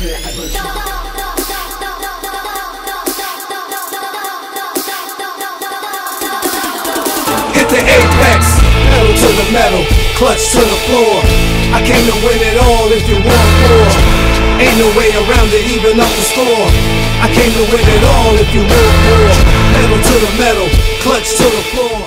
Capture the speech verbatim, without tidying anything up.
Hit the apex, pedal to the metal, clutch to the floor. I came to win it all if you want more. Ain't no way around it, even up the score. I came to win it all if you want more. Pedal to the metal, clutch to the floor.